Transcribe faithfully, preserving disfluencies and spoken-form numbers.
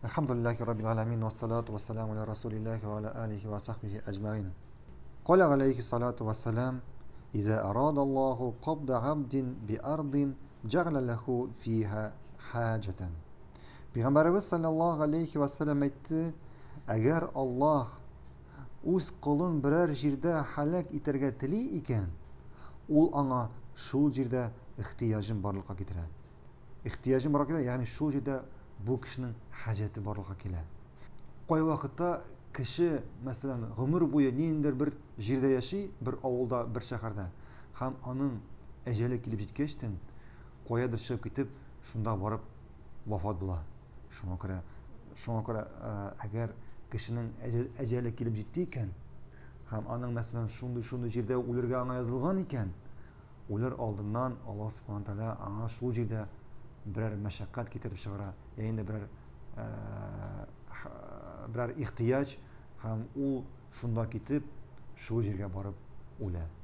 الحمد لله رب العالمين والصلاة والسلام على رسول الله وعلى آله وصحبه أجمعين. قال عليه الصلاة والسلام: إذا أراد الله قبض عبد بأرض جعل له فيها حاجة. Peygamberimiz sallallahu aleyhi ve sellem aytdı: Eğer Allah үз колын берәр җирдә һәлак итәргә тели икән, ул аңа шул җирдә ихтияҗын барлыкка китерә. Ихтияҗын барлыкка китерә, ягъни шул җирдә бу кешенең хаҗәте барлыкка килә. Кай вакытта кеше, мәсәлән, гомер буе ниндидер бер җирдә яши, бер авылда, бер шәһәрдә, һәм аның әҗәле килеп җиткәчтен, каядыр чыгып китеп, шунда барып вафат була. Шуңа күрә, шуңа күрә, әгәр кешенең әҗәле килеп җитте икән, һәм аның мәсәлән шундый-шундый җирдә үлергә аңа язылган икән, үлер алдыннан Аллаһ Субхаһу ва Тааля аңа шул җирдә берәр мәшәкать китереп чыгара, ягъни берәр берәр ихтияҗ, һәм ул шунда китеп шул җиргә барып үлә.